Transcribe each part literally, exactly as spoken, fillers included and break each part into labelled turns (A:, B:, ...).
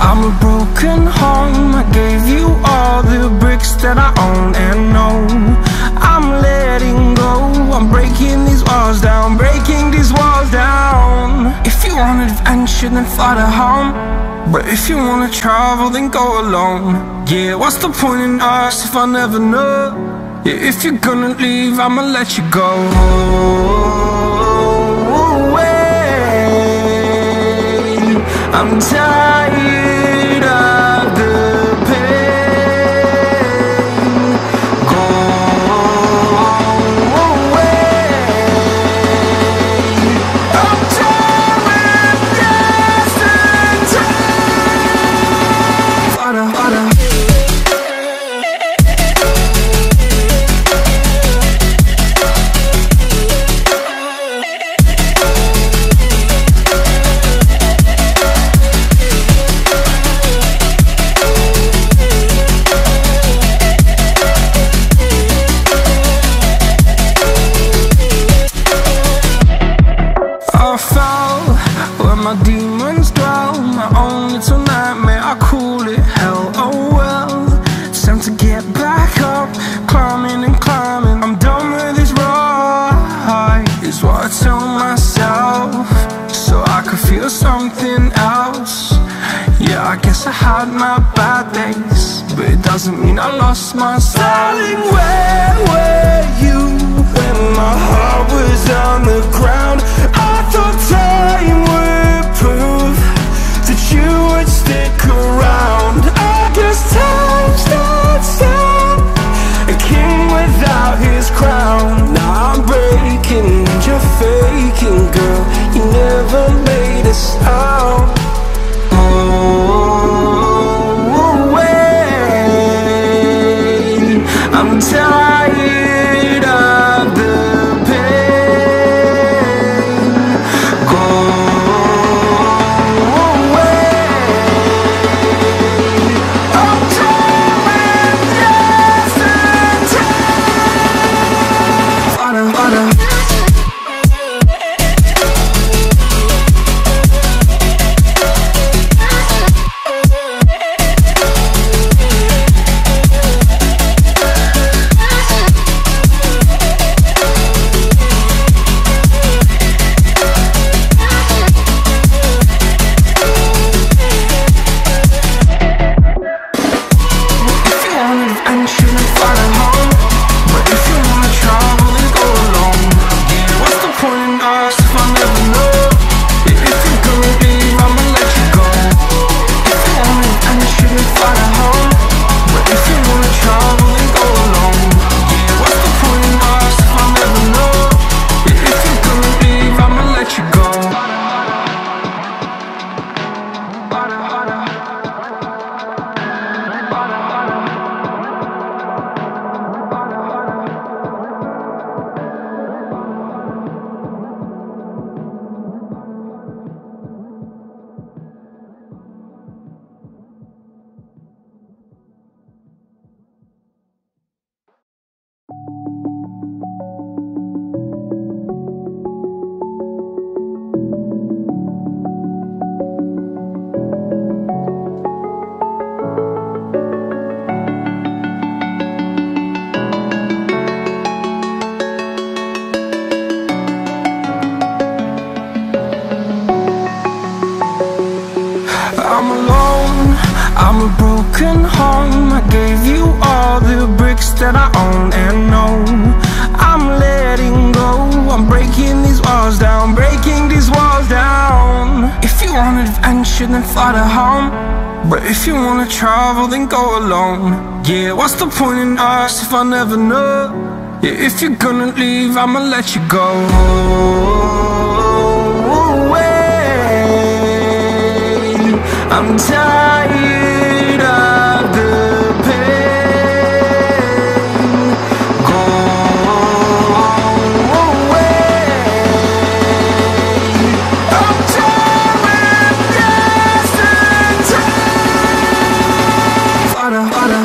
A: I'm a broken home. I gave you all the bricks that I own and know. I'm letting go. I'm breaking these walls down, breaking these walls down. If you want adventure, then fly to home. But if you wanna travel, then go alone. Yeah, what's the point in us if I never know? Yeah, if you're gonna leave, I'ma let you go. I'm tired of the pain. Go away. I'm tired with yesterday. Harder, harder. My demons dwell, my own little nightmare, I call it hell. Oh well, it's time to get back up, climbing and climbing. I'm done with this ride, is what I tell myself, so I could feel something else. Yeah, I guess I had my bad days, but it doesn't mean I lost my style. Darling, where were you when my heart was on the ground? I thought time would prove that you would stick around. I guess time stands down, a king without his crown. Now I'm breaking and you're faking, girl. You never made a sound. Oh, wait, I'm tired of the pain. Go I'm alone, I'm a broken home. I gave you all the bricks that I own and know. I'm letting go, I'm breaking these walls down, breaking these walls down. If you want adventure, then fly to home. But if you wanna travel, then go alone. Yeah, what's the point in us if I never know? Yeah, if you're gonna leave, I'ma let you go. I'm tired of the pain. Go away. I'm tired with yesterday. Harder, harder.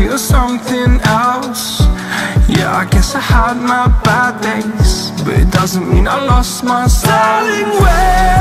A: feel something else. Yeah, I guess I had my bad days, but it doesn't mean I lost my style. Darling, where